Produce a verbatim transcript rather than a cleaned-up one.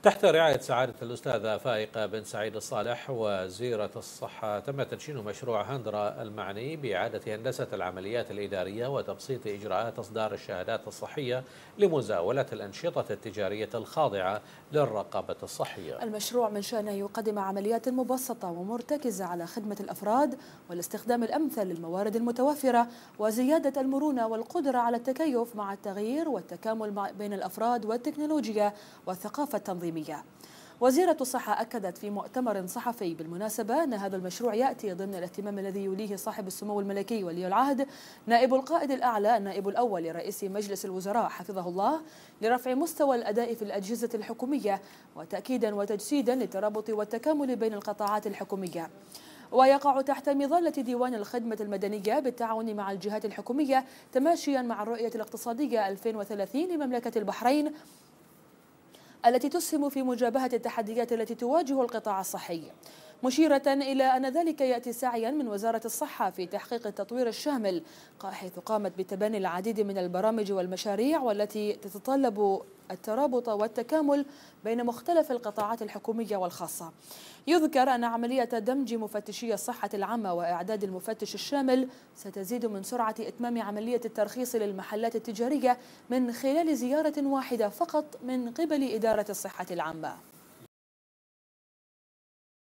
تحت رعاية سعادة الأستاذة فائقة بن سعيد الصالح وزيرة الصحة تم تدشين مشروع هندرا المعني بإعادة هندسة العمليات الإدارية وتبسيط إجراءات إصدار الشهادات الصحية لمزاولة الأنشطة التجارية الخاضعة للرقابة الصحية. المشروع من شأنه يقدم عمليات مبسطة ومرتكزة على خدمة الأفراد والاستخدام الأمثل للموارد المتوفرة وزيادة المرونة والقدرة على التكيف مع التغيير والتكامل بين الأفراد والتكنولوجيا والثقافة التنظيمية. وزيرة الصحة أكدت في مؤتمر صحفي بالمناسبة أن هذا المشروع يأتي ضمن الاهتمام الذي يوليه صاحب السمو الملكي ولي العهد نائب القائد الأعلى النائب الأول لرئيس مجلس الوزراء حفظه الله لرفع مستوى الأداء في الأجهزة الحكومية وتأكيدا وتجسيدا للترابط والتكامل بين القطاعات الحكومية. ويقع تحت مظلة ديوان الخدمة المدنية بالتعاون مع الجهات الحكومية تماشيا مع الرؤية الاقتصادية ألفين وثلاثين لمملكة البحرين التي تسهم في مجابهة التحديات التي تواجه القطاع الصحي، مشيرة إلى أن ذلك يأتي سعيا من وزارة الصحة في تحقيق التطوير الشامل حيث قامت بتبني العديد من البرامج والمشاريع والتي تتطلب الترابط والتكامل بين مختلف القطاعات الحكومية والخاصة. يذكر أن عملية دمج مفتشي الصحة العامة وإعداد المفتش الشامل ستزيد من سرعة إتمام عملية الترخيص للمحلات التجارية من خلال زيارة واحدة فقط من قبل إدارة الصحة العامة.